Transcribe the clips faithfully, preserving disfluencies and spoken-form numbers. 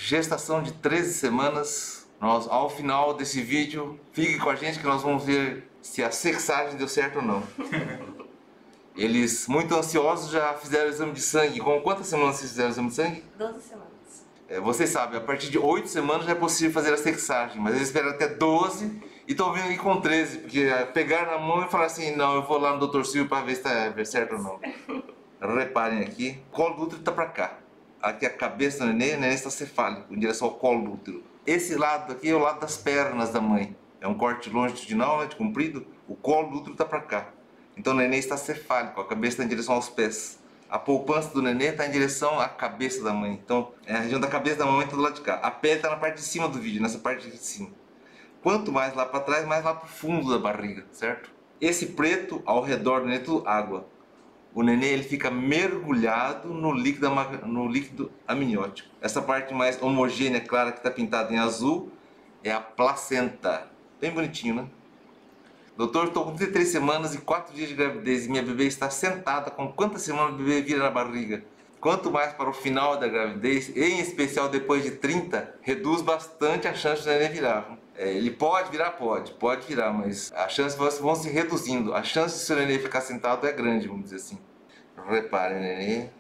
gestação de treze semanas. Nós, ao final desse vídeo, fique com a gente que nós vamos ver se a sexagem deu certo ou não. Eles, muito ansiosos, já fizeram o exame de sangue. Com quantas semanas vocês fizeram o exame de sangue? doze semanas. É, vocês sabem, a partir de oito semanas já é possível fazer a sexagem, mas eles esperam até doze e estão vindo aqui com treze, porque pegar na mão e falar assim, não, eu vou lá no doutor Silvio para ver se está certo ou não. Reparem aqui, o colo do útero está para cá. Aqui a cabeça do neném, o neném está cefálico, em direção ao colo do útero. Esse lado aqui é o lado das pernas da mãe. É um corte longitudinal, né, de comprido, o colo do útero está para cá. Então o neném está cefálico, a cabeça está em direção aos pés. A poupança do neném está em direção à cabeça da mãe. Então, é a região da cabeça da mamãe está do lado de cá. A pele está na parte de cima do vídeo, nessa parte aqui de cima. Quanto mais lá para trás, mais lá para o fundo da barriga, certo? Esse preto ao redor do neném é tudo água. O neném ele fica mergulhado no líquido, no líquido amniótico. Essa parte mais homogênea, clara, que está pintada em azul, é a placenta. Bem bonitinho, né? Doutor, estou com trinta e três semanas e quatro dias de gravidez e minha bebê está sentada. Com quantas semanas o bebê vira na barriga? Quanto mais para o final da gravidez, em especial depois de trinta, reduz bastante a chance do neném virar. É, ele pode virar? Pode, pode virar, mas as chances vão se reduzindo. A chance de seu neném ficar sentado é grande, vamos dizer assim. Reparem, neném.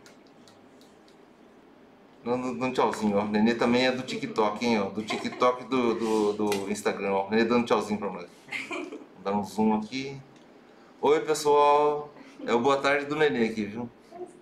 Dando um tchauzinho, ó. O neném também é do TikTok, hein, ó. Do TikTok do, do, do Instagram, ó. O neném dando tchauzinho pra nós. Vou dar um zoom aqui. Oi, pessoal. É o boa tarde do neném aqui, viu?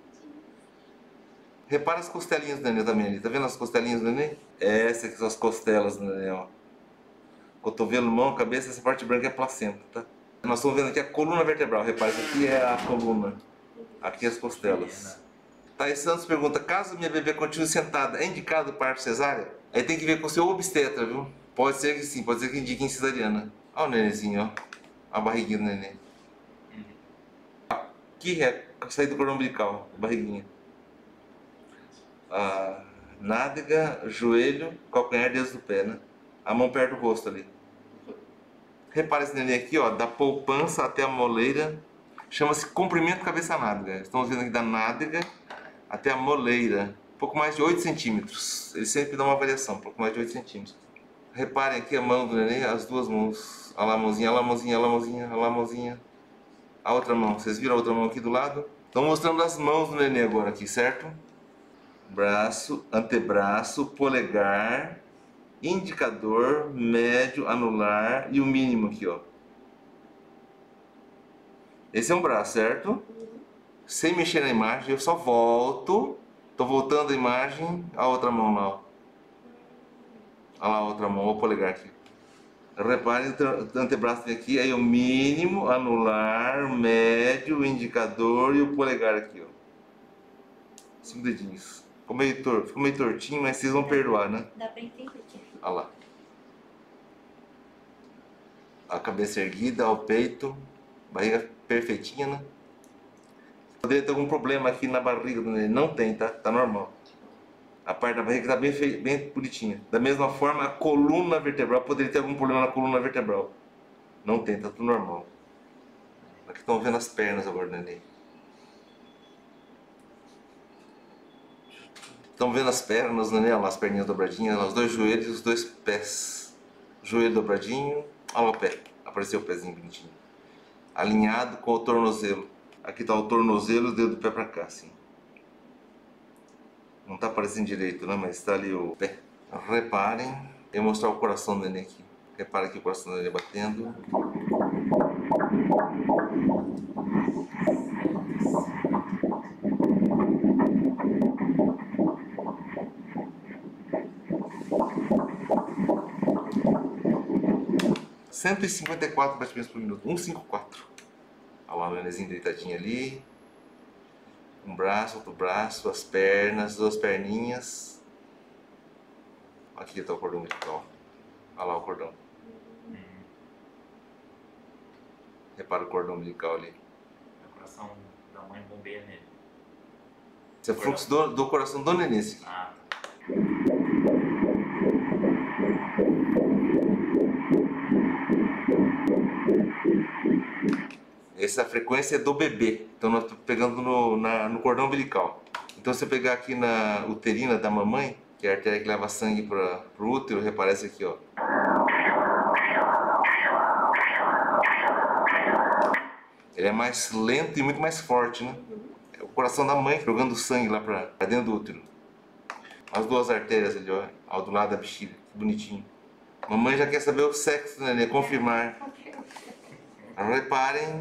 Repara as costelinhas do neném também ali. Tá vendo as costelinhas do neném? Essa aqui são as costelas do neném, ó. Cotovelo, mão, cabeça, essa parte branca é a placenta, tá? Nós estamos vendo aqui a coluna vertebral. Repara, isso aqui é a coluna. Aqui as costelas. Thais Santos pergunta, caso minha bebê continue sentada, é indicado parto cesárea? Aí tem que ver com o seu obstetra, viu? Pode ser que sim, pode ser que indique em cesariana. Olha o nenenzinho, ó. A barriguinha do neném. Aqui é a saída do cordão umbilical, a barriguinha. A nádega, joelho, calcanhar, dedos do pé, né? A mão perto do rosto ali. Repara esse neném aqui, ó, da poupança até a moleira. Chama-se comprimento cabeça-nádega. Estamos vendo aqui da nádega até a moleira. Um pouco mais de oito centímetros. Ele sempre dá uma variação, um pouco mais de oito centímetros. Reparem aqui a mão do neném, as duas mãos. Olha lá a mãozinha, olha lá a mãozinha, olha lá a mãozinha, olha lá a mãozinha. A outra mão, vocês viram a outra mão aqui do lado? Estão mostrando as mãos do neném agora aqui, certo? Braço, antebraço, polegar, indicador, médio, anular e o mínimo aqui, ó. Esse é um braço, certo? Sem mexer na imagem, eu só volto. Tô voltando a imagem, a outra mão lá, ó. Olha lá a outra mão, o polegar aqui. Reparem o antebraço tem aqui, aí o mínimo, anular, médio, indicador e o polegar aqui, ó. Cinco dedinhos. Ficou meio, tor ficou meio tortinho, mas vocês vão perdoar, né? Dá pra entender. Olha lá. A cabeça erguida, o peito, barriga perfeitinha, né? Poderia ter algum problema aqui na barriga do neném. Não tem, tá? Tá normal. A parte da barriga está bem, bem bonitinha. Da mesma forma, a coluna vertebral poderia ter algum problema na coluna vertebral. Não tem, tá tudo normal. Aqui estão vendo as pernas agora do neném. Estão vendo as pernas, né? Olha lá as perninhas dobradinhas, olha lá, os dois joelhos e os dois pés. Joelho dobradinho, olha lá o pé. Apareceu o pezinho bonitinho. Alinhado com o tornozelo. Aqui está o tornozelo e o dedo do pé para cá, assim. Não está aparecendo direito, né? Mas está ali o pé. Reparem, eu vou mostrar o coração do neném aqui. Repara aqui o coração do neném batendo. cento e cinquenta e quatro batimentos por minuto. cento e cinquenta e quatro. Olha lá o nenenzinho deitadinho ali. Um braço, outro braço, as pernas, duas perninhas. Aqui está o cordão umbilical. Olha lá o cordão. Uhum. Repara o cordão umbilical ali. O coração da mãe bombeia nele. Esse é o fluxo do, do coração do neném. Ah. Essa frequência é do bebê, então nós estamos pegando no, na, no cordão umbilical. Então se eu pegar aqui na uterina da mamãe, que é a artéria que leva sangue para o útero, repara essa aqui, ó. Ele é mais lento e muito mais forte, né? É o coração da mãe jogando sangue lá para dentro do útero. As duas artérias ali, ó, ao do lado da bexiga, que bonitinho. Mamãe já quer saber o sexo, né? Confirmar. Agora reparem.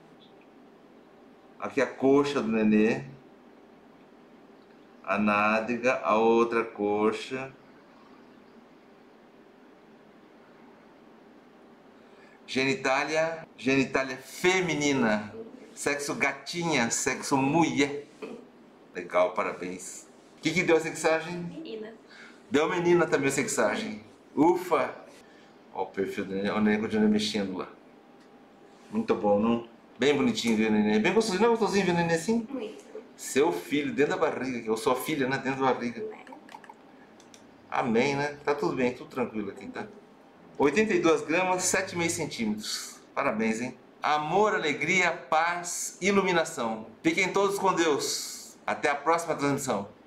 Aqui a coxa do nenê. A nádega, a outra coxa. Genitália, genitália feminina. Sexo gatinha, sexo mulher. Legal, parabéns. O que que deu a sexagem? Menina. Deu menina também a sexagem. Ufa! Ó o perfil do neném, o neném continua mexendo lá. Muito bom, não? Bem bonitinho ver o neném. Bem gostosinho, não é gostosinho ver o neném assim? Muito. Seu filho, dentro da barriga, ou sua filha, né? Dentro da barriga. Amém, né? Tá tudo bem, tudo tranquilo aqui, tá? oitenta e duas gramas, sete vírgula cinco centímetros. Parabéns, hein? Amor, alegria, paz, iluminação. Fiquem todos com Deus. Até a próxima transmissão.